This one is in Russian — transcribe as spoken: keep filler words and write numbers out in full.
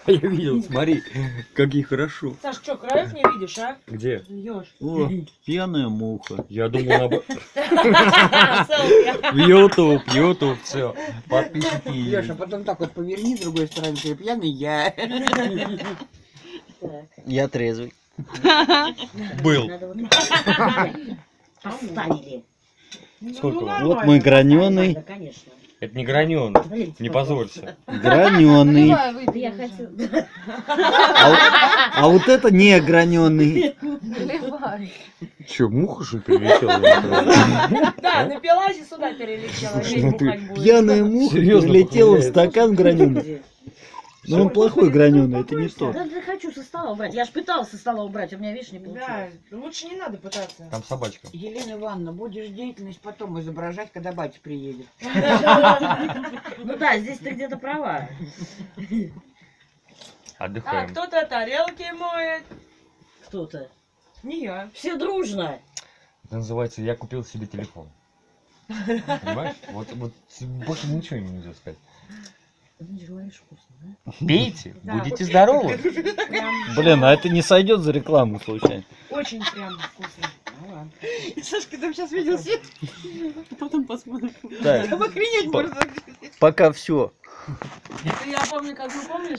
Я видел, смотри, как ей хорошо. Саш, что, краев не видишь, а? Где? Льёшь. О, пьяная муха. Я думал, она бы... Селфи. В YouTube, YouTube, все. Подписчики. Леша, потом так вот поверни с другой стороны, ты пьяный, я. Так, Я трезвый. Был. надо вот так. Поставили. Сколько Ну, вам? Вот мой граненый. Да, конечно. Это не граненый. Смотрите, Не пожалуйста. позорься. Граненый. Давай, Да выпей я уже. хотела. А, вот- а вот это не граненый. Наливай. Че, муха что ли прилетела? Да, напилась и сюда перелетела. Весь Ну ты бухать будет. Пьяная муха Серьезно прилетела в похмеляется. стакан граненый. Но он плохой граненый, это не то. Да, да хочу со стола убрать. Я ж пыталась со стола убрать, у меня, видишь, не Да, получилось. лучше не надо пытаться. Там собачка. Елена Ивановна, будешь деятельность потом изображать, когда батя приедет. Ну да, здесь ты где-то права. А, Отдыхаем. кто-то тарелки моет. Кто-то. Не я. Все дружно. Это называется «Я купил себе телефон». Понимаешь? Вот, вот больше ничего не нельзя сказать. Ты же говоришь вкусно, да? Пейте, Да. будете здоровы. Прям Блин, а это не сойдет за рекламу случайно? очень прям вкусно. Ну ладно. Сашка там сейчас видел свет. Потом посмотрим. Так, Там охренеть По- можно. пока все. Я помню, как вы помнишь,